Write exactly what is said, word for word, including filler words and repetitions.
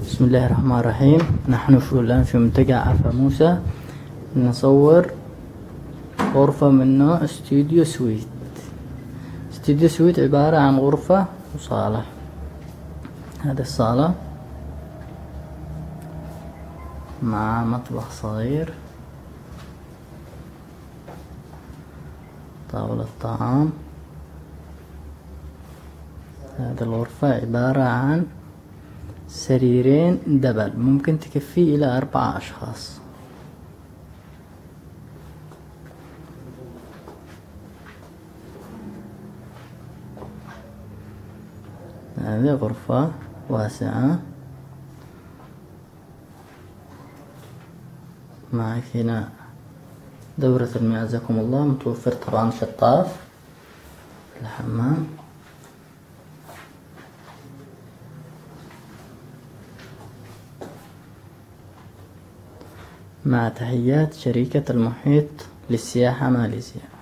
بسم الله الرحمن الرحيم. نحن في الآن في منتجع عفا موسى نصور غرفة من نوع استوديو سويت. استوديو سويت عبارة عن غرفة وصالة. هذه الصالة مع مطبخ صغير، طاولة طعام. هذه الغرفة عبارة عن سريرين دبل ممكن تكفي إلى أربعة أشخاص. هذه غرفة واسعة. معك هنا دورة المياه عزكم الله، متوفر طبعا شطاف الحمام. مع تحيات شركة المحيط للسياحة ماليزيا.